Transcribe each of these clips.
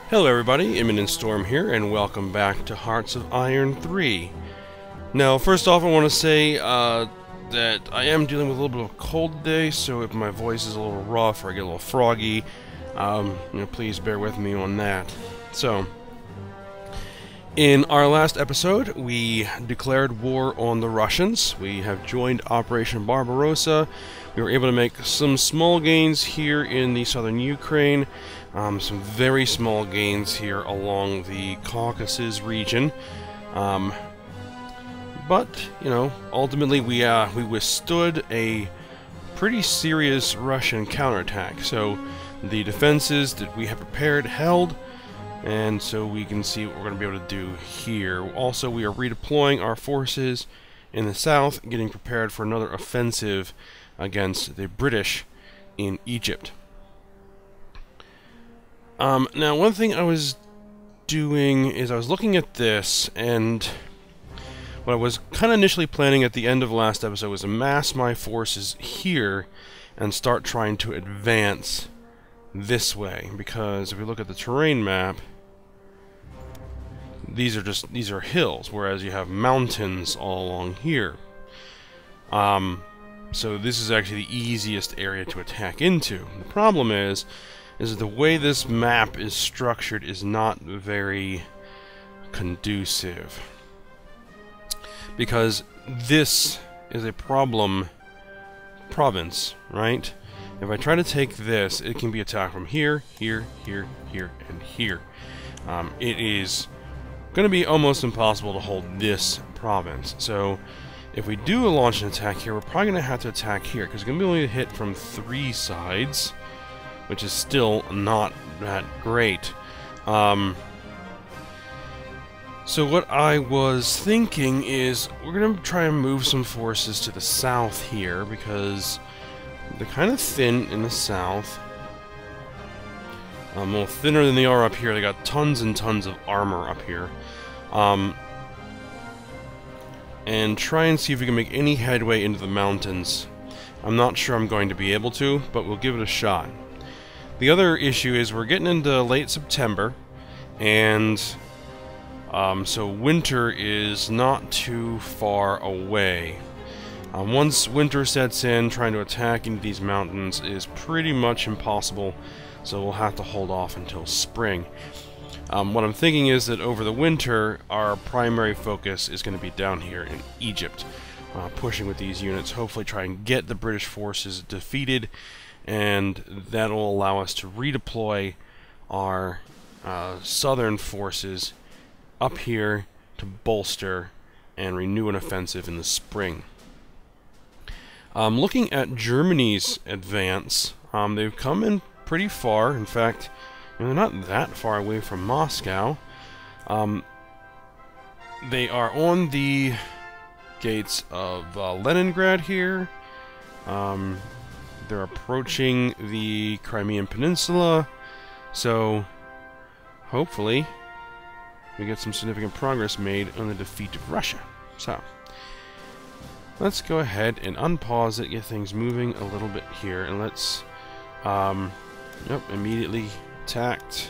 Hello everybody, Imminent Storm here, and welcome back to Hearts of Iron 3. Now, first off, I want to say that I am dealing with a little bit of a cold today, so if my voice is a little rough or I get a little froggy, please bear with me on that. So, in our last episode, we declared war on the Russians. We have joined Operation Barbarossa. We were able to make some small gains here in the southern Ukraine, some very small gains here along the Caucasus region. But, ultimately we withstood a pretty serious Russian counterattack. So the defenses that we have prepared held, and so we can see what we're going to be able to do here. Also, we are redeploying our forces in the south, getting prepared for another offensive against the British in Egypt. Now, one thing I was doing is I was looking at this, and what I was kind of initially planning at the end of the last episode was to mass my forces here and start trying to advance this way, because if we look at the terrain map, these are hills, whereas you have mountains all along here. So this is actually the easiest area to attack into. The problem is the way this map is structured is not very conducive, because this is a province, right? If I try to take this, it can be attacked from here, here, here, here, and here. It is going to be almost impossible to hold this province. So if we do launch an attack here, we're probably going to have to attack here, because it's going to be only hit from 3 sides, which is still not that great. So what I was thinking is we're going to try and move some forces to the south here, because they're kind of thin in the south. A little thinner than they are up here. They got tons and tons of armor up here. And try and see if we can make any headway into the mountains. I'm not sure I'm going to be able to, but we'll give it a shot. The other issue is we're getting into late September, and so winter is not too far away. Once winter sets in, trying to attack into these mountains is pretty much impossible, so we'll have to hold off until spring. What I'm thinking is that over the winter, our primary focus is going to be down here in Egypt, pushing with these units, hopefully try and get the British forces defeated, and that will allow us to redeploy our southern forces up here to bolster and renew an offensive in the spring. Looking at Germany's advance, they've come in pretty far. In fact, they're not that far away from Moscow. They are on the gates of Leningrad here. They're approaching the Crimean Peninsula, so hopefully we get some significant progress made on the defeat of Russia. So let's go ahead and unpause it, get things moving a little bit here, and let's immediately attacked.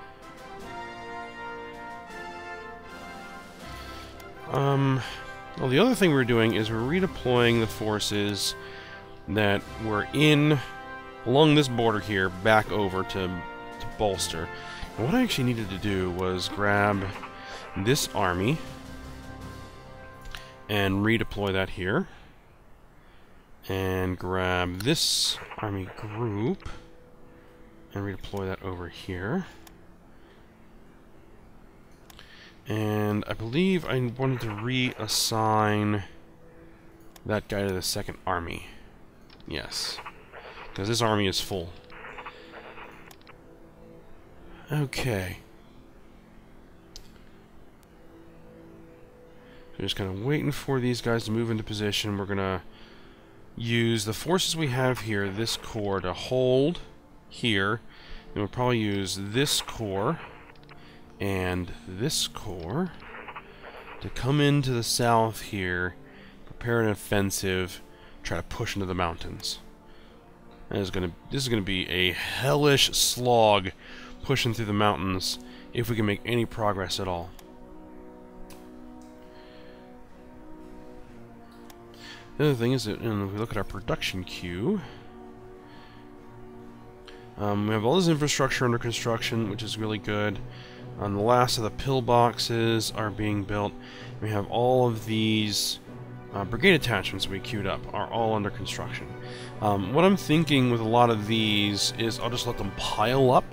Well, the other thing we're doing is we're redeploying the forces that were along this border here back over to bolster. And what I actually needed to do was grab this army and redeploy that here, and grab this army group and redeploy that over here. And I believe I wanted to reassign that guy to the second army. Yes, because this army is full. Okay. So just kind of waiting for these guys to move into position. We're going to use the forces we have here, this corps, to hold here. And we'll probably use this corps and this corps to come into the south here, prepare an offensive, try to push into the mountains. This is gonna be a hellish slog pushing through the mountains if we can make any progress at all. The other thing is that, if we look at our production queue, we have all this infrastructure under construction, which is really good. The last of the pillboxes are being built. We have all of these brigade attachments we queued up are all under construction. What I'm thinking with a lot of these is I'll just let them pile up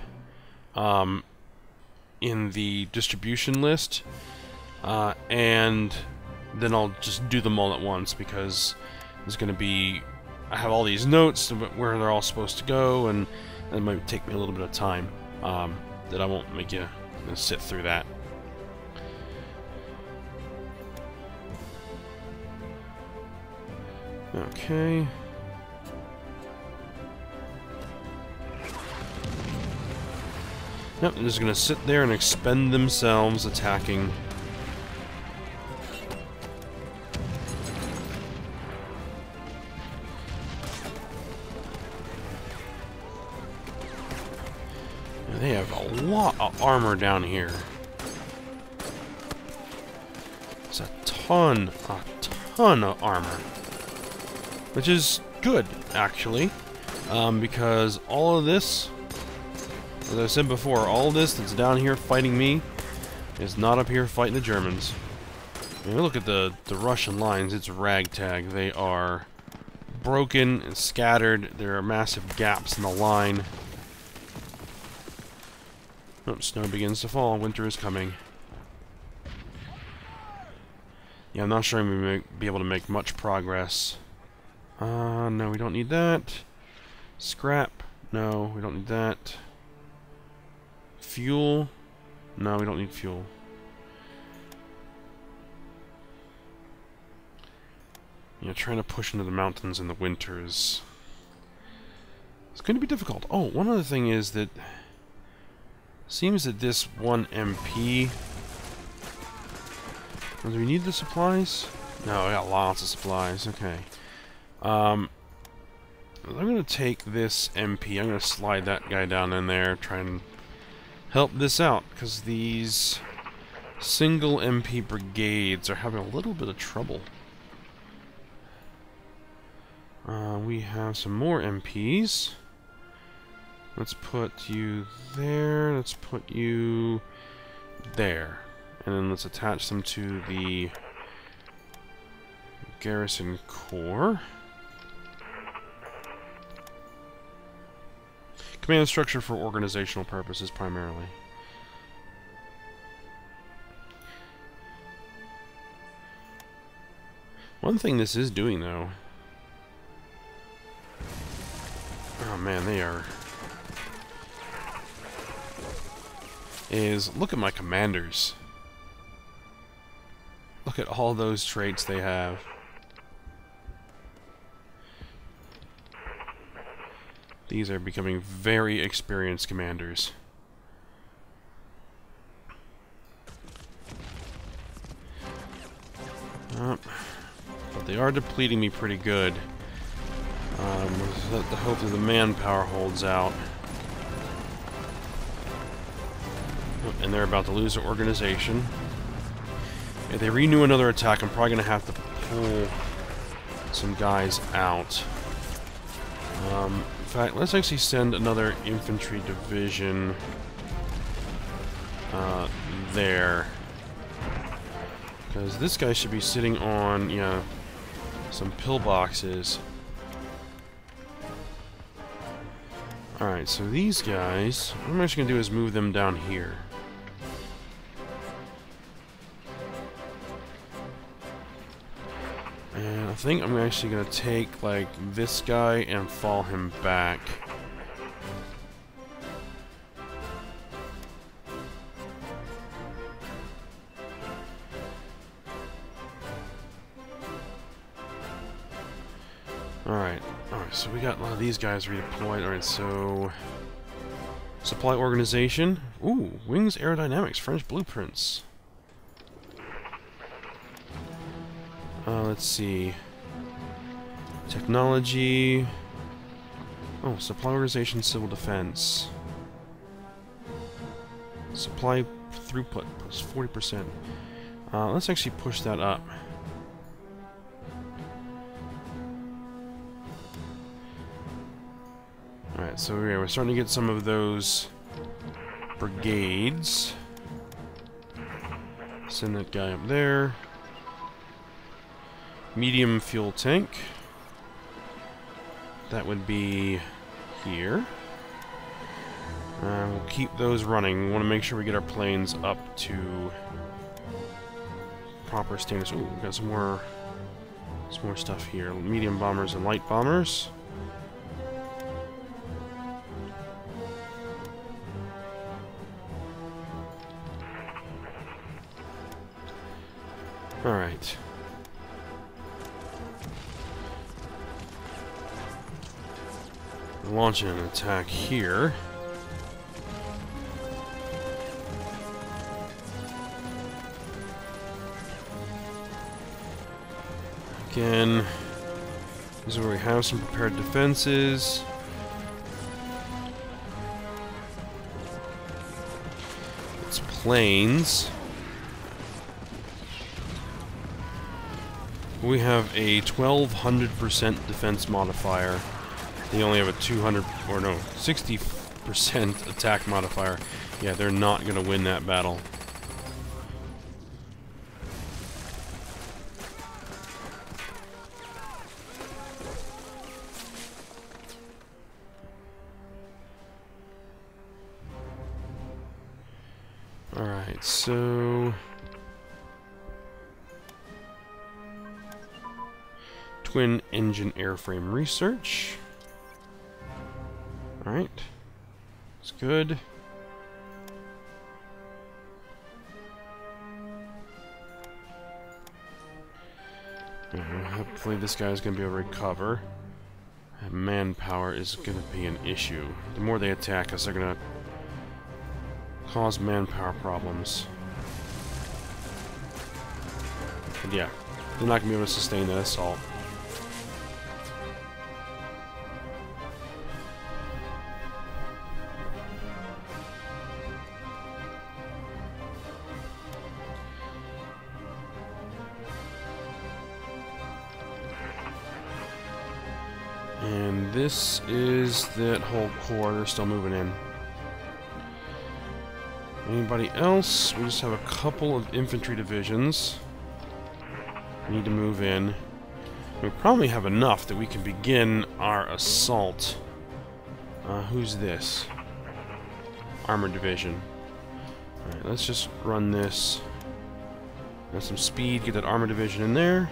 in the distribution list, and then I'll just do them all at once, because there's going to be... I have all these notes about where they're all supposed to go, and it might take me a little bit of time that I won't make you sit through that. Okay. Yep, they're just going to sit there and expend themselves attacking. They have a lot of armor down here. It's a ton of armor. Which is good, actually. Because all of this, as I said before, all of this that's down here fighting me is not up here fighting the Germans. I mean, look at the Russian lines, it's ragtag. They are broken and scattered. There are massive gaps in the line. Oh, snow begins to fall. Winter is coming. Yeah, I'm not sure I'm going to be able to make much progress. No, we don't need that. Scrap. No, we don't need that. Fuel. No, we don't need fuel. Yeah, trying to push into the mountains in the winters. It's going to be difficult. Oh, one other thing is that seems that this 1 MP... Do we need the supplies? No, I got lots of supplies. Okay. I'm going to take this MP. I'm going to slide that guy down in there, try and help this out, because these single MP brigades are having a little bit of trouble. We have some more MPs. Let's put you there. Let's put you there. And then let's attach them to the garrison core. Command structure for organizational purposes primarily. One thing this is doing, though... Oh man, they are... is look at my commanders. Look at all those traits they have. These are becoming very experienced commanders. But they are depleting me pretty good. Let the hope that the manpower holds out. And they're about to lose their organization. If they renew another attack, I'm probably going to have to pull some guys out. In fact, let's actually send another infantry division there. Because this guy should be sitting on, yeah, some pillboxes. Alright, so these guys, what I'm actually going to do is move them down here. And I think I'm actually going to take, like, this guy and fall him back. Alright, so we got a lot of these guys redeployed. Alright, so... Supply organization. Ooh, wings aerodynamics, French blueprints. Let's see. Technology. Oh, supply organization, civil defense. Supply throughput plus 40%. Let's actually push that up. Alright, so we're starting to get some of those brigades. Send that guy up there. Medium fuel tank. That would be here. We'll keep those running. We want to make sure we get our planes up to proper standards. Ooh, we've got some more stuff here. Medium bombers and light bombers. Alright. Launching an attack here. Again, this is where we have some prepared defenses. It's planes. We have a 1200% defense modifier. They only have a 60% attack modifier. Yeah, they're not going to win that battle. Alright, so... twin engine airframe research. Alright. It's good. Hopefully this guy's going to be able to recover. Manpower is going to be an issue. The more they attack us, they're going to cause manpower problems. And yeah, they're not going to be able to sustain that assault. And this is that whole core. They're still moving in. Anybody else? We just have a couple of infantry divisions. We need to move in. We probably have enough that we can begin our assault. Who's this? Armored division. Alright, let's just run this. Have some speed, get that armored division in there.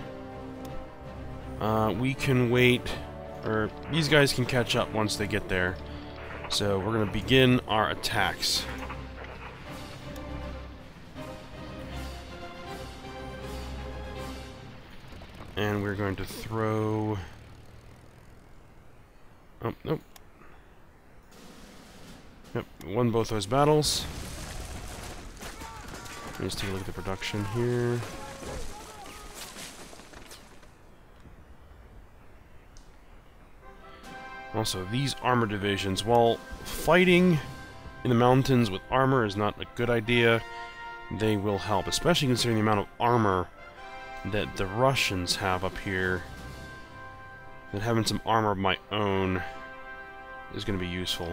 We can wait, or these guys can catch up once they get there. So we're going to begin our attacks. And we're going to throw... Oh, nope. Yep, won both those battles. Let's take a look at the production here. Also, these armor divisions, while fighting in the mountains with armor is not a good idea, they will help, especially considering the amount of armor that the Russians have up here. That having some armor of my own is going to be useful.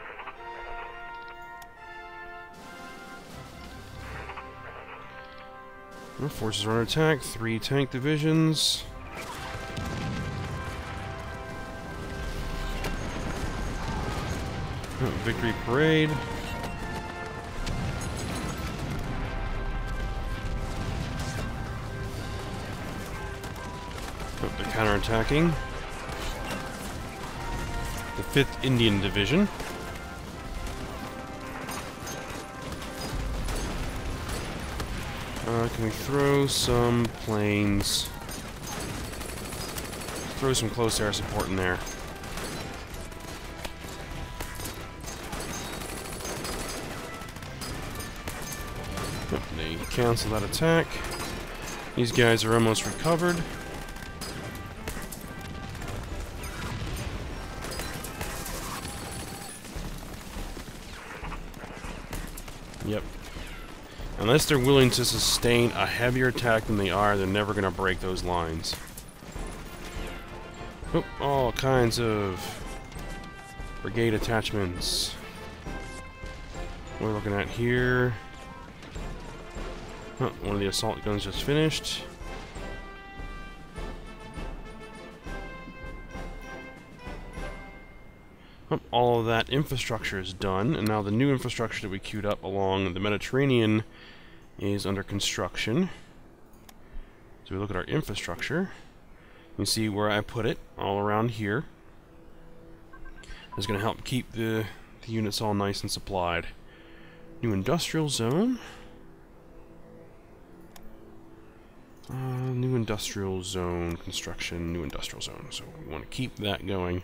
Our forces are under attack. 3 tank divisions. Victory parade. Oh, they're counterattacking. The 5th Indian Division. Can we throw some planes? Throw some close air support in there. They cancel that attack. These guys are almost recovered. Yep. Unless they're willing to sustain a heavier attack than they are, they're never going to break those lines. Oh, all kinds of brigade attachments. What we're looking at here. Oh, one of the assault guns just finished. All of that infrastructure is done, and now the new infrastructure that we queued up along the Mediterranean is under construction. So we look at our infrastructure. You see where I put it, all around here. It's going to help keep the units all nice and supplied. New industrial zone. New industrial zone construction, new industrial zone. So we want to keep that going.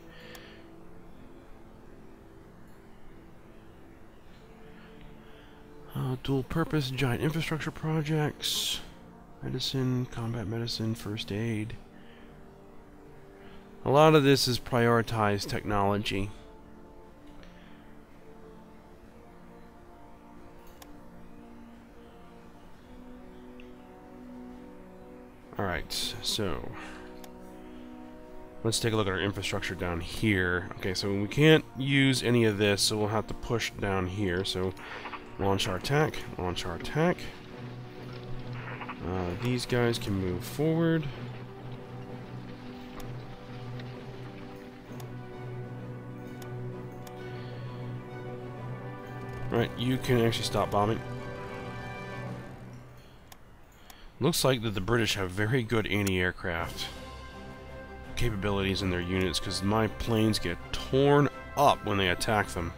Dual purpose, giant infrastructure projects, medicine, combat medicine, first aid. A lot of this is prioritized technology. Alright, so let's take a look at our infrastructure down here. Okay, so we can't use any of this, so we'll have to push down here. So launch our attack, launch our attack. These guys can move forward. Right, you can actually stop bombing. Looks like that the British have very good anti-aircraft capabilities in their units, because my planes get torn up when they attack them.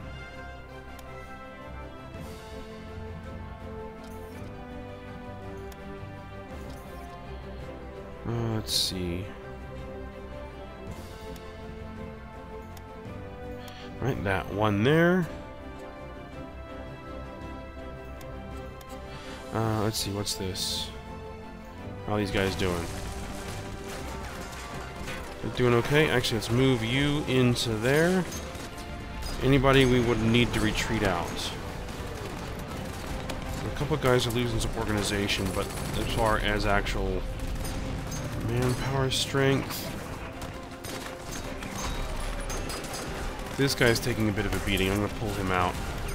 Let's see. Right, that one there. Let's see, what's this? How are these guys doing? They're doing okay. Actually, let's move you into there. Anybody we would need to retreat out. A couple of guys are losing some organization, but as far as actual manpower strength, this guy's taking a bit of a beating. I'm going to pull him out.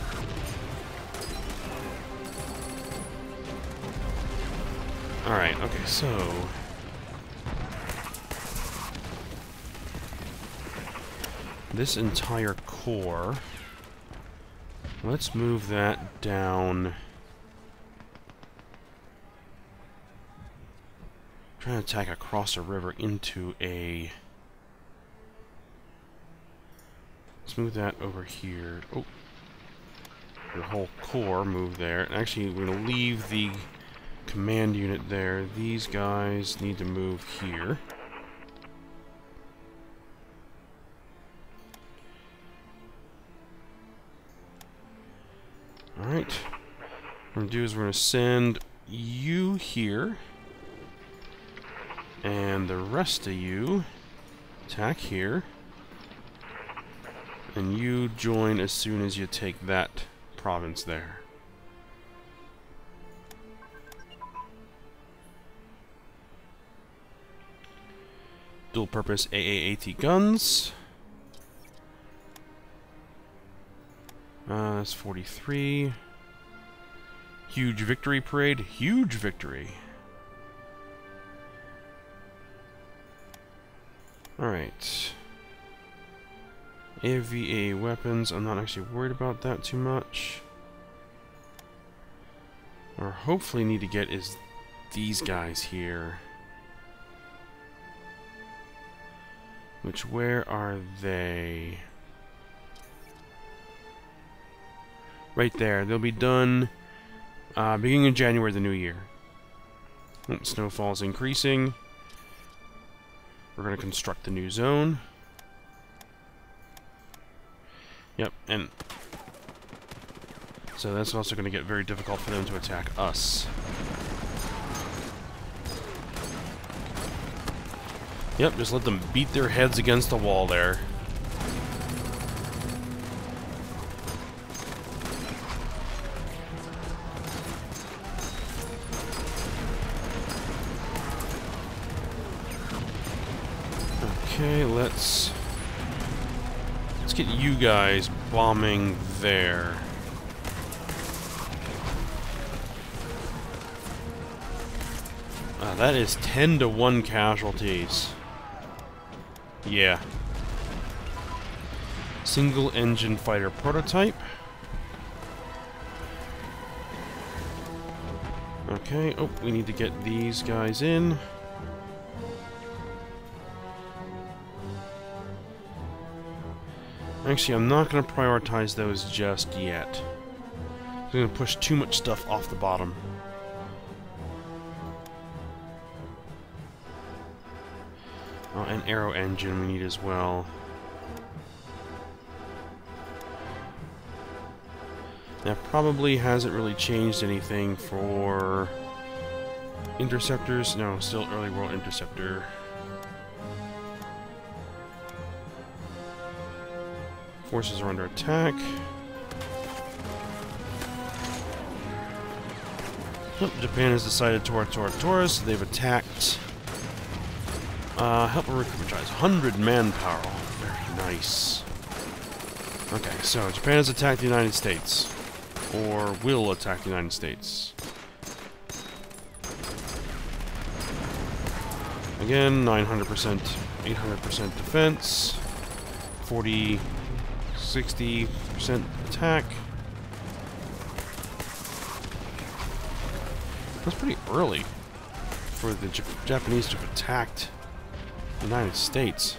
Alright, okay, so this entire core, let's move that down. Trying to attack across a river into a... Let's move that over here. Oh, your whole core move there. And actually, we're going to leave the command unit there. These guys need to move here. Alright. What we're going to do is we're going to send you here. And the rest of you attack here. And you join as soon as you take that province there. Dual purpose AAAT guns. That's 43. Huge victory parade. Huge victory. Alright. AVA weapons. I'm not actually worried about that too much. What we hopefully need to get is these guys here. Which, where are they? Right there. They'll be done beginning of January, the new year. Snowfall's increasing. We're going to construct the new zone. Yep, and so that's also going to get very difficult for them to attack us. Yep, just let them beat their heads against the wall there. Okay, let's get you guys bombing there. That is 10-to-1 casualties. Yeah. Single engine fighter prototype. Okay, oh, we need to get these guys in. Actually, I'm not going to prioritize those just yet. I'm going to push too much stuff off the bottom. Oh, an aero engine we need as well. That probably hasn't really changed anything for interceptors. No, still early world interceptor. Forces are under attack. Oh, Japan has decided Taurus. They've attacked. Help recruitize 100 manpower. Very nice. Okay, so Japan has attacked the United States. Or will attack the United States. Again, 900%, 800% defense. 40, 60% attack. That's pretty early for the Japanese to have attacked the United States.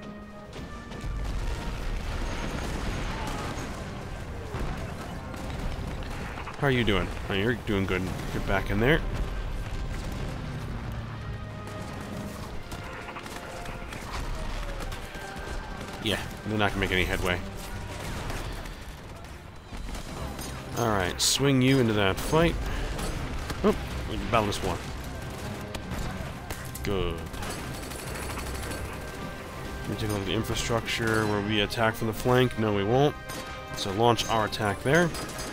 How are you doing? Oh, you're doing good. Get back in there. Yeah, they're not gonna make any headway. Alright, swing you into that fight. Oh, we can battle this one. Good. Let me take a look at the infrastructure. Will we attack from the flank? No, we won't. So launch our attack there.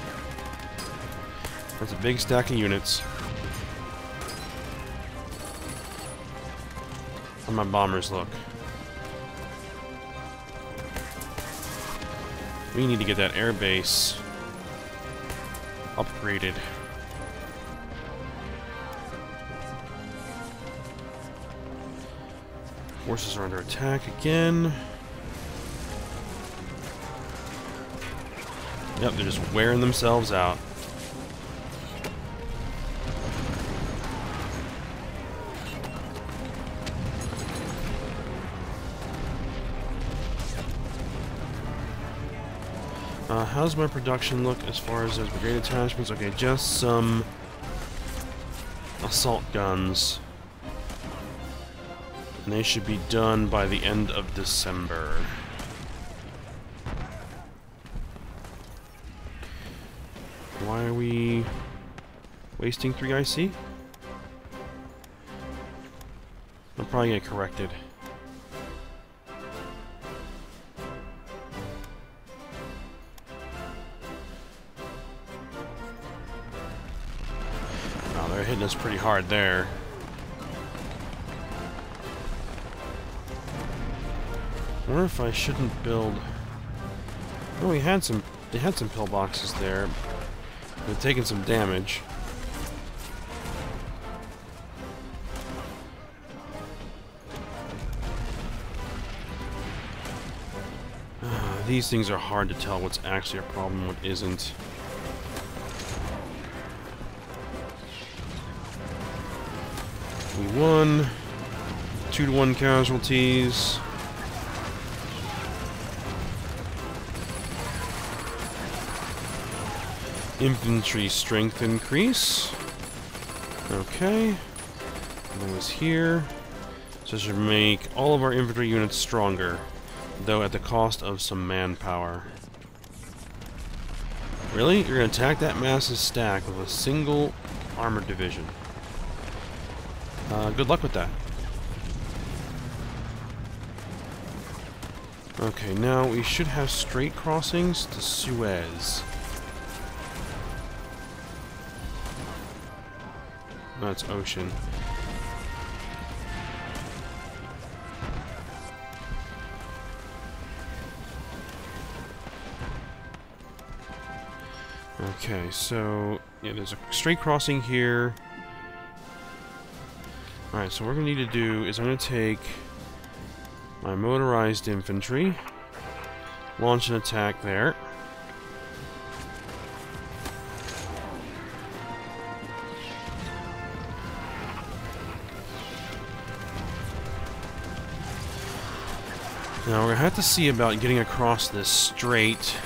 That's a big stack of units. How my bombers look? We need to get that air base upgraded. Forces are under attack again. Yep, they're just wearing themselves out. How's my production look as far as those brigade attachments? Okay, just some assault guns. And they should be done by the end of December. Why are we wasting 3 IC? I'll probably get corrected. Oh, they're hitting us pretty hard there. I wonder if I shouldn't build... Oh, they had some pillboxes there. They're taking some damage. These things are hard to tell what's actually a problem, what isn't. We won. 2-to-1 casualties. Infantry strength increase. Okay. That was here. So this should make all of our infantry units stronger, though at the cost of some manpower. Really? You're gonna attack that massive stack with a single armored division? Good luck with that. Okay, now we should have straight crossings to Suez. No, it's ocean. Okay, so yeah, there's a straight crossing here. Alright, so what we're going to need to do is I'm going to take my motorized infantry, launch an attack there. Now we're going to have to see about getting across this strait.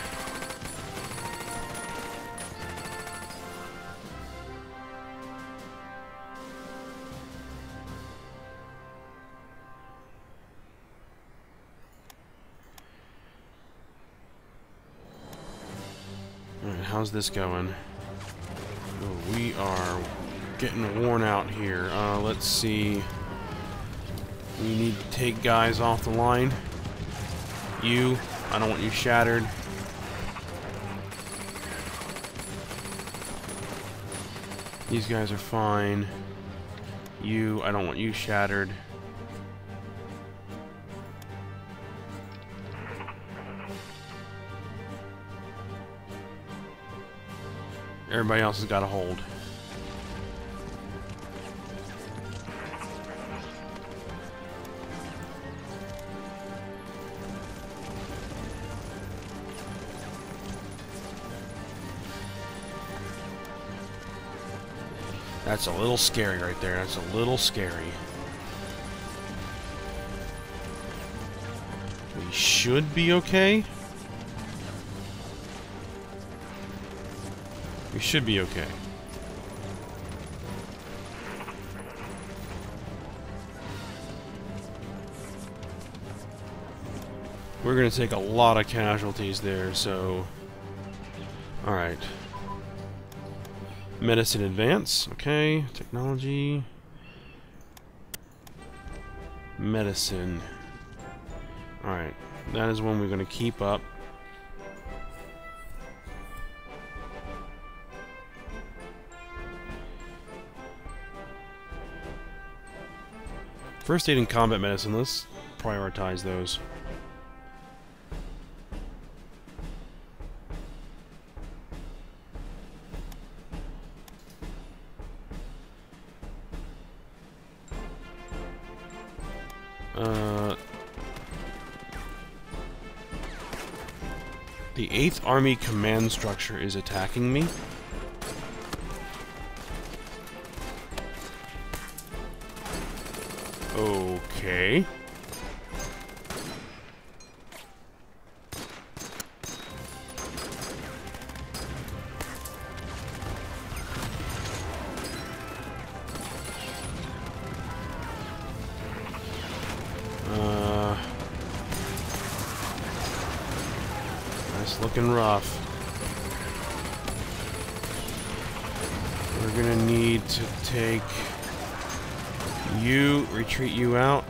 Alright, how's this going? Oh, we are getting worn out here. Let's see. We need to take guys off the line. You, I don't want you shattered. These guys are fine. You, I don't want you shattered. Everybody else has got a hold. That's a little scary right there. That's a little scary. We should be okay. We should be okay. We're going to take a lot of casualties there, so... Alright. Medicine advance, okay. Technology. Medicine. Alright, that is one we're going to keep up. First aid and combat medicine, let's prioritize those. The 8th Army command structure is attacking me. Okay. That's looking rough. We're gonna need to take you, retreat you out.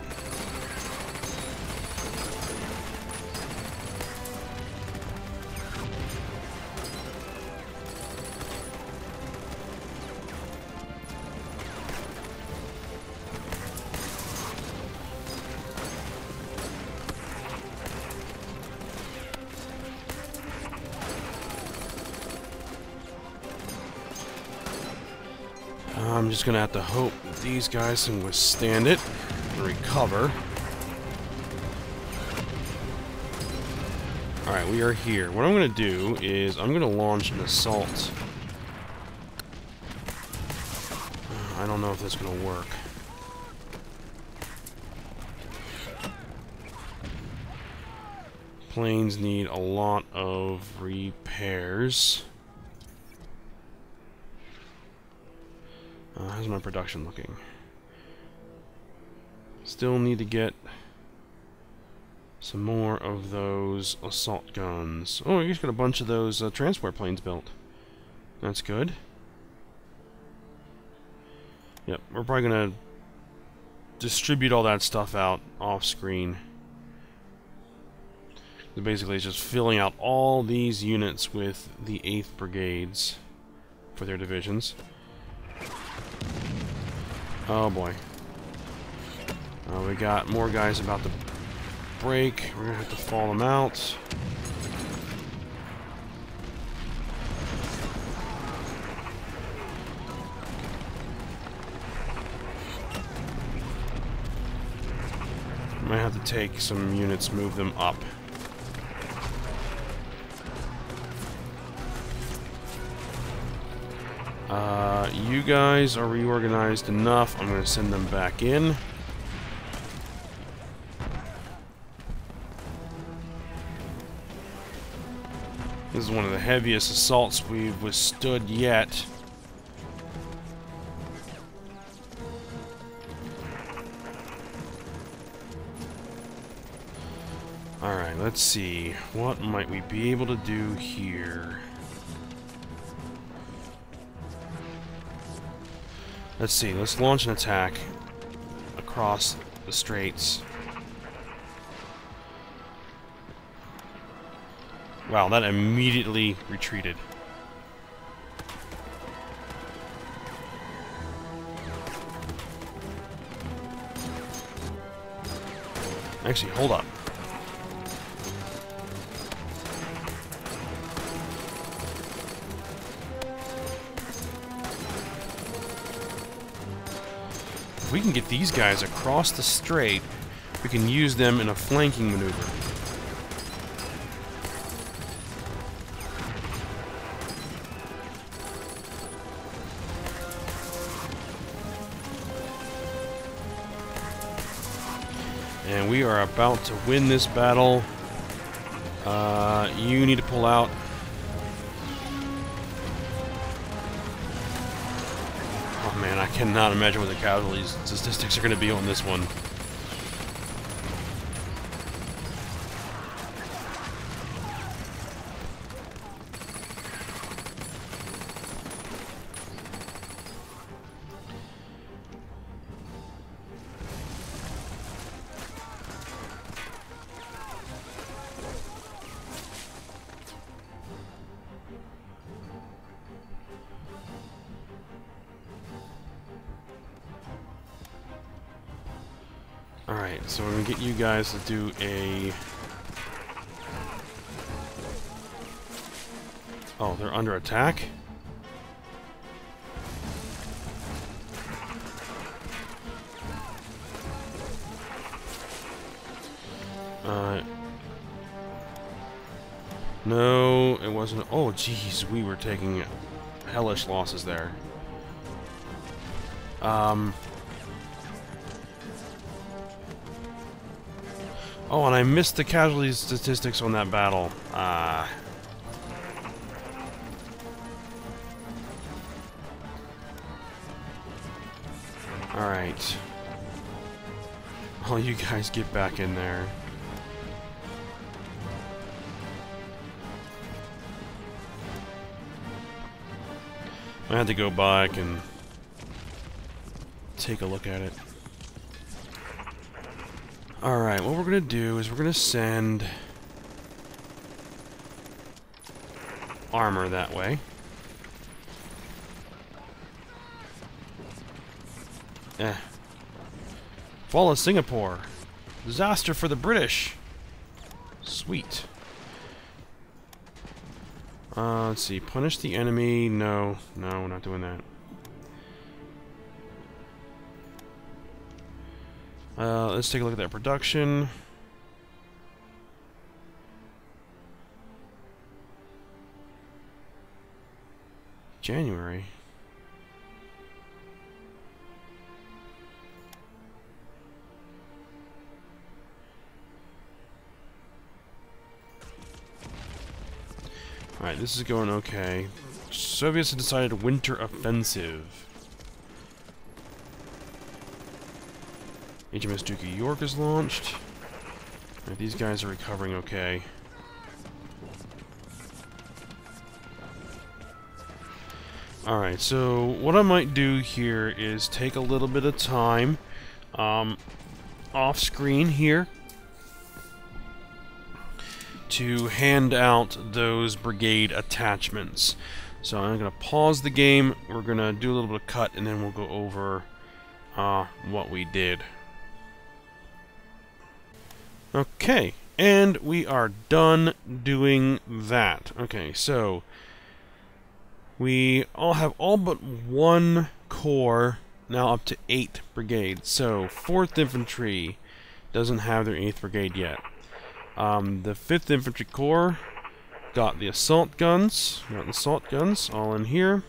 I'm just gonna have to hope that these guys can withstand it and recover. Alright, we are here. What I'm gonna do is I'm gonna launch an assault. I don't know if that's gonna work. Planes need a lot of repairs. How's my production looking? Still need to get some more of those assault guns. Oh, you just got a bunch of those transport planes built. That's good. Yep, we're probably gonna distribute all that stuff out off screen. Basically, it's just filling out all these units with the 8th Brigades for their divisions. Oh boy. We got more guys about to break. We're gonna have to fall them out. Might have to take some units, move them up. You guys are reorganized enough. I'm going to send them back in. This is one of the heaviest assaults we've withstood yet. Alright, let's see. What might we be able to do here? Let's see, let's launch an attack across the straits. Wow, that immediately retreated. Actually, hold up. If we can get these guys across the strait, we can use them in a flanking maneuver. And we are about to win this battle. You need to pull out. Oh man, I cannot imagine what the casualty statistics are going to be on this one. Alright, so we're going to get you guys to do a... Oh, they're under attack? No, it wasn't... Oh, jeez, we were taking hellish losses there. Oh, and I missed the casualty statistics on that battle. Alright. Oh, you guys get back in there. I had to go back and take a look at it. Alright, what we're going to do is we're going to send armor that way. Fall of Singapore. Disaster for the British. Sweet. Let's see. Punish the enemy. No, we're not doing that. Let's take a look at that production. January. Alright, this is going okay. Soviets have decided winter offensive. HMS Duke of York is launched. Right, these guys are recovering okay. Alright, so what I might do here is take a little bit of time off screen here to hand out those brigade attachments. So I'm going to pause the game, we're going to do a little bit of cut, and then we'll go over what we did. Okay, and we are done doing that. Okay, so we all have all but one corps, now up to 8 brigades. So 4th Infantry, doesn't have their 8th Brigade yet. The 5th Infantry Corps got the assault guns. All in here.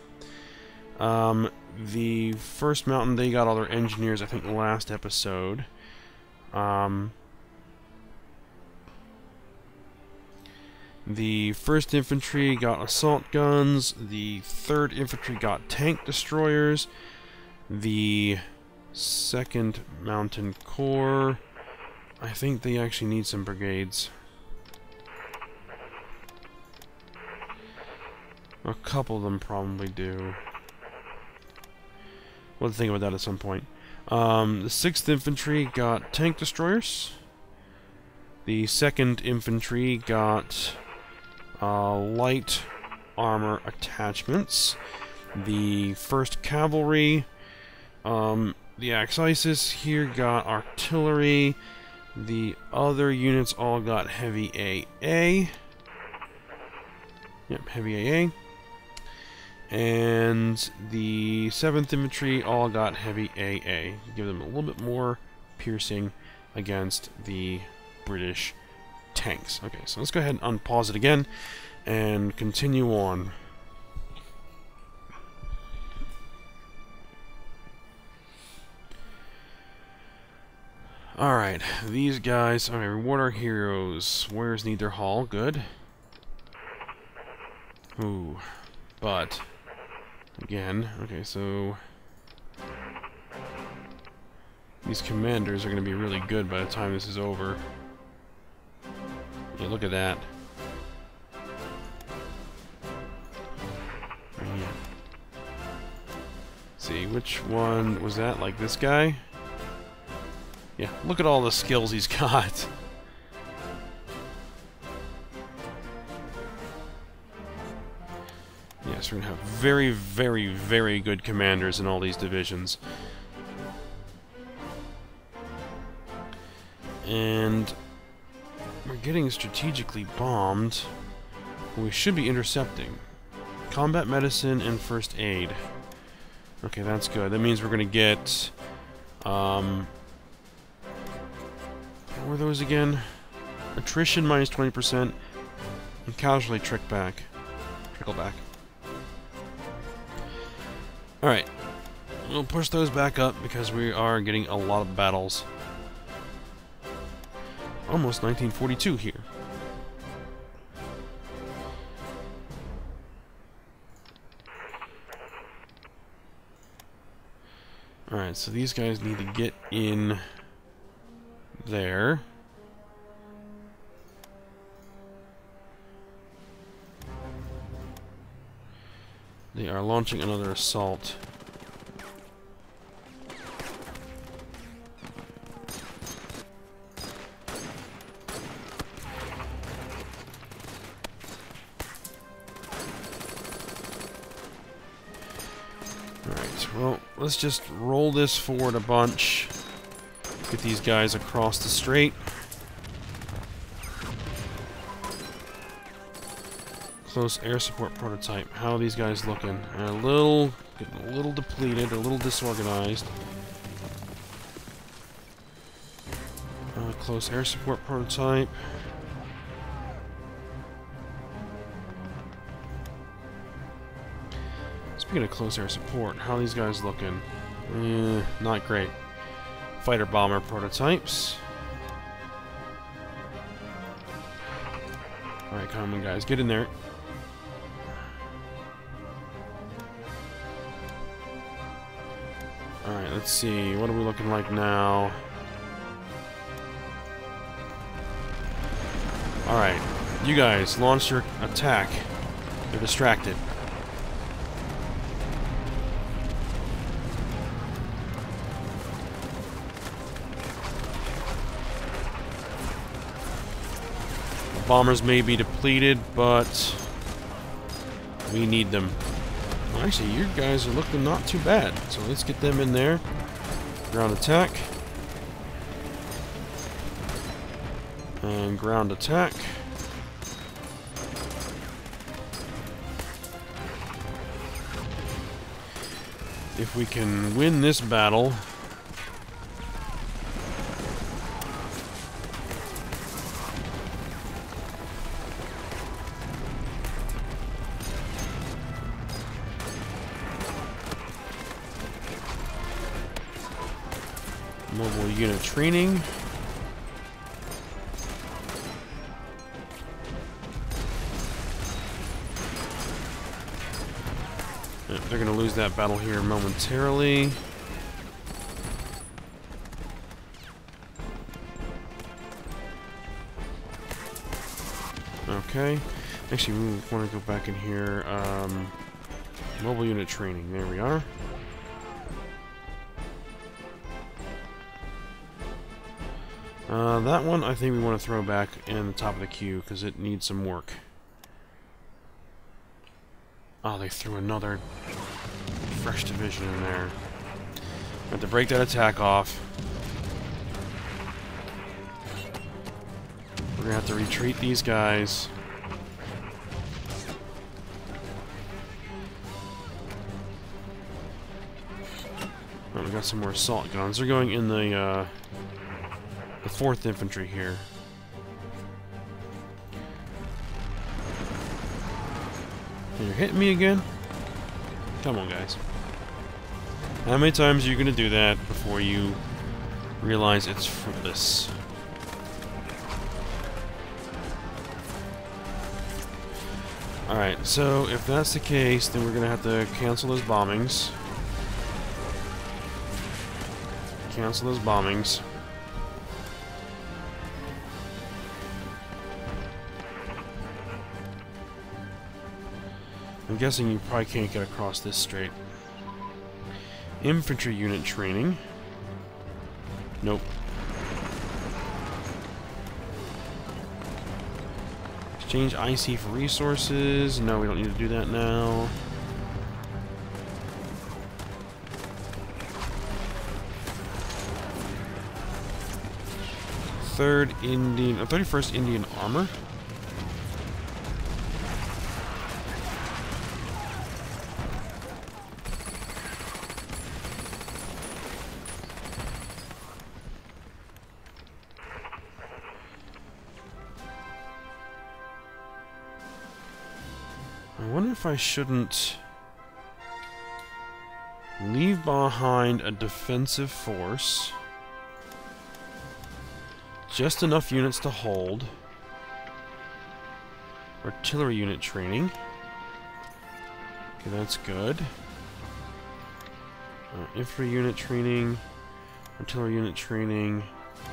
The 1st Mountain, they got all their engineers, I think, last episode. The 1st Infantry got assault guns. The 3rd Infantry got tank destroyers. The 2nd Mountain Corps, I think they actually need some brigades. A couple of them probably do. We'll think about that at some point. The 6th Infantry got tank destroyers. The 2nd Infantry got light armor attachments. The 1st Cavalry, the Axis here got artillery. The other units all got heavy AA. Yep, heavy AA. And the 7th Infantry all got heavy AA. Give them a little bit more piercing against the British tanks. Okay, so let's go ahead and unpause it again and continue on. Alright, these guys... Okay, reward our heroes. Warriors need their haul. Good. Ooh. But... Again, okay, so... These commanders are going to be really good by the time this is over. Yeah, look at that. Yeah. See, which one was that? Like this guy? Yeah, look at all the skills he's got. Yes, we're going to have very, very, very good commanders in all these divisions. And we're getting strategically bombed. We should be intercepting. Combat medicine and first aid. Okay, that's good. That means we're going to get... what were those again? Attrition minus 20% and casualty trickleback. Alright. We'll push those back up because we are getting a lot of battles. Almost 1942 here. Alright, so these guys need to get in there. They are launching another assault. Alright, well, let's just roll this forward a bunch. Get these guys across the strait. Close air support prototype. How are these guys looking? Getting a little depleted, a little disorganized. Close air support prototype. Speaking of close air support, how are these guys looking? Not great. Fighter bomber prototypes. Alright, come on guys, get in there. Alright, let's see. What are we looking like now? Alright, you guys, launch your attack. They're distracted. The bombers may be depleted, but we need them. Actually, you guys are looking not too bad, so let's get them in there. Ground attack. And ground attack. If we can win this battle, Mobile unit training. They're going to lose that battle here momentarily. Okay. Actually, we want to go back in here. Mobile unit training. There we are. That one I think we want to throw back in the top of the queue because it needs some work. Oh, they threw another fresh division in there. I have to break that attack off. We're gonna have to retreat these guys. Oh, we got some more assault guns. They're going in the 4th Infantry here. You're hitting me again? Come on, guys. How many times are you going to do that before you realize it's fruitless? Alright, so if that's the case, then we're going to have to cancel those bombings. Cancel those bombings. I'm guessing you probably can't get across this strait. Infantry unit training. Nope. Exchange IC for resources. No, we don't need to do that now. Third Indian, 31st Indian Armor. I wonder if I shouldn't leave behind a defensive force. Just enough units to hold. Artillery unit training. Okay, that's good. Infantry unit training. Artillery unit training.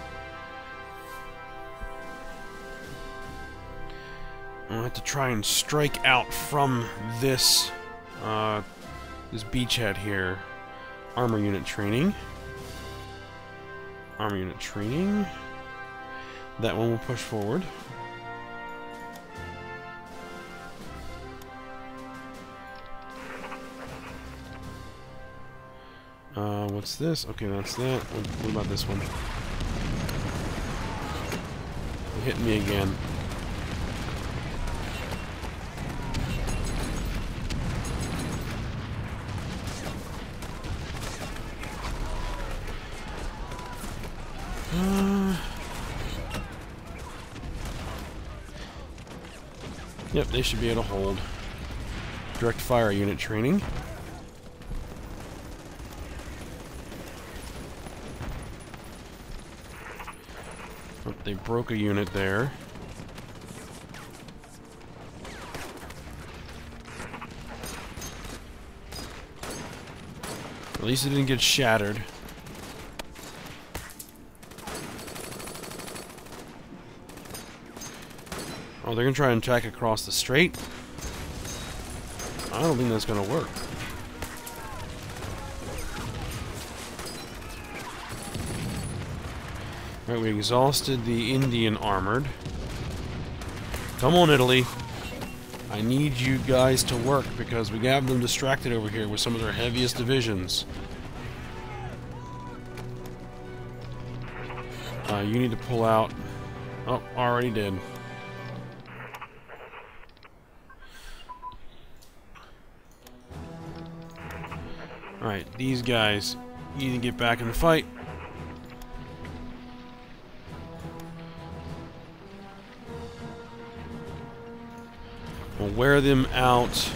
I'll have to try and strike out from this this beachhead here. Armor unit training. Armor unit training. That one will push forward. What's this? Okay, that's that. What about this one? You're hitting me again. Yep, they should be able to hold. Direct fire unit training. Oh, they broke a unit there. At least it didn't get shattered. Oh, they're gonna try and attack across the strait? I don't think that's gonna work. Alright, we exhausted the Indian armored. Come on, Italy. I need you guys to work because we have them distracted over here with some of their heaviest divisions. You need to pull out. Oh, already did. Alright, these guys need to get back in the fight. We'll wear them out.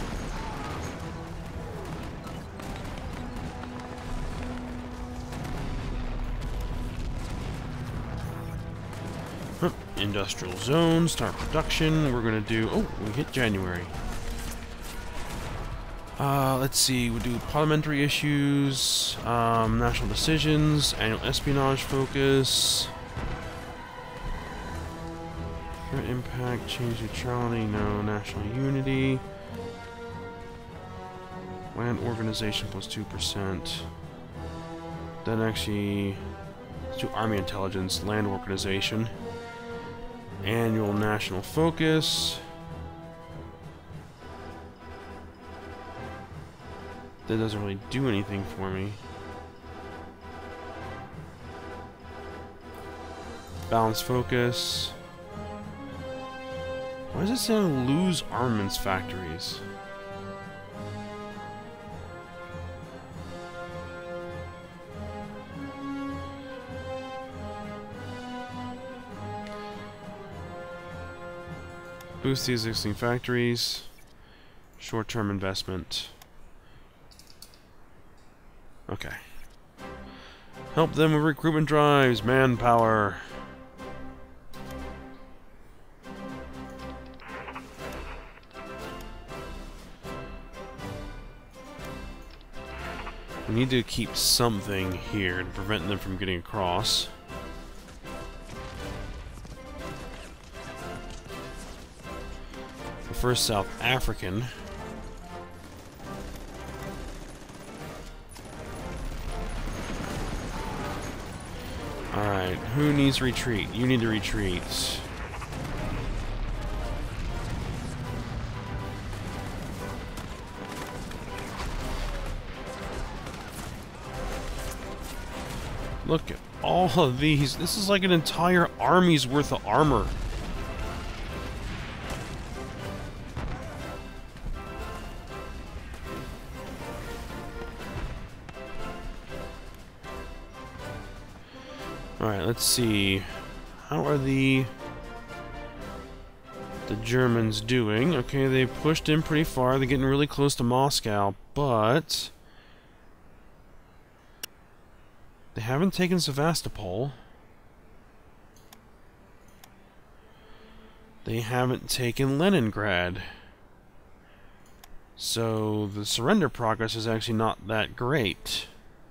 Industrial zone, start production. We're gonna do... Oh, we hit January. Let's see, we'll do parliamentary issues, national decisions, annual espionage focus. Current impact, change neutrality, no, national unity. Land organization plus 2%. Then actually, let's do army intelligence, land organization. Annual national focus. That doesn't really do anything for me. Balance focus. Why does it say lose armaments factories? Boost the existing factories. Short-term investment. Okay. Help them with recruitment drives, manpower. We need to keep something here to prevent them from getting across. The first South African. Alright, who needs to retreat? You need to retreat. Look at all of these. This is like an entire army's worth of armor. Alright, let's see. How are the Germans doing? Okay, they pushed in pretty far. They're getting really close to Moscow, but they haven't taken Sevastopol. They haven't taken Leningrad. So the surrender progress is actually not that great.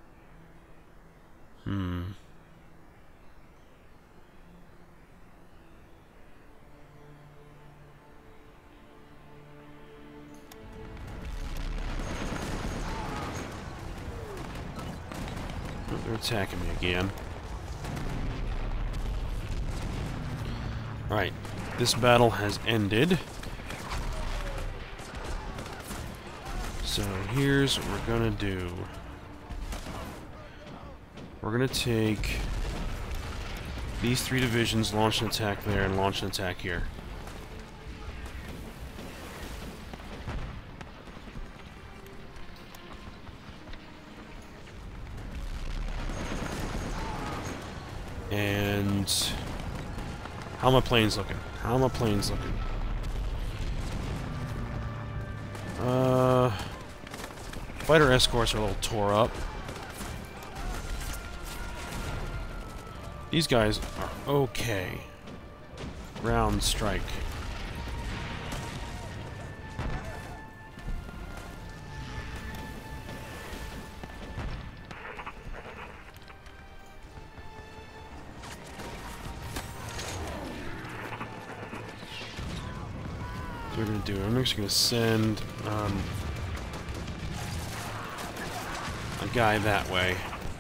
They're attacking me again. Alright, this battle has ended. So here's what we're gonna do. We're gonna take these 3 divisions, launch an attack there, and launch an attack here. And how are my planes looking? How are my planes looking? Fighter escorts are a little tore up. These guys are okay. Ground strike. What we're gonna do, I'm actually gonna send a guy that way.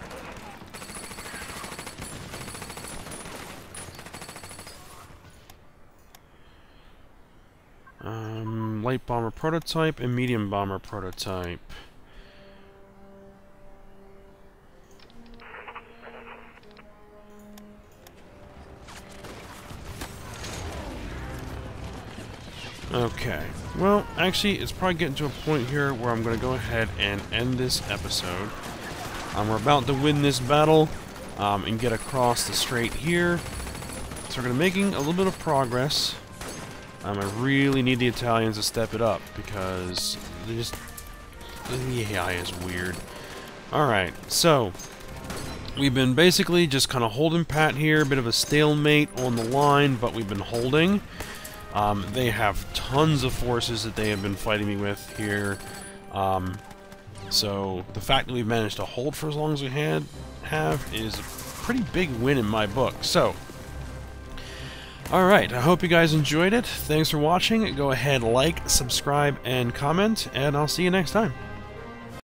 Light bomber prototype and medium bomber prototype. Okay, well, actually, it's probably getting to a point here where I'm going to go ahead and end this episode. We're about to win this battle and get across the strait here. So we're going to be making a little bit of progress. I really need the Italians to step it up because the AI is weird. Alright, so We've been basically just kind of holding pat here, a bit of a stalemate on the line, but we've been holding. They have tons of forces that they have been fighting me with here. So the fact that we've managed to hold for as long as we have is a pretty big win in my book. So, alright, I hope you guys enjoyed it. Thanks for watching. Go ahead, like, subscribe, and comment, and I'll see you next time.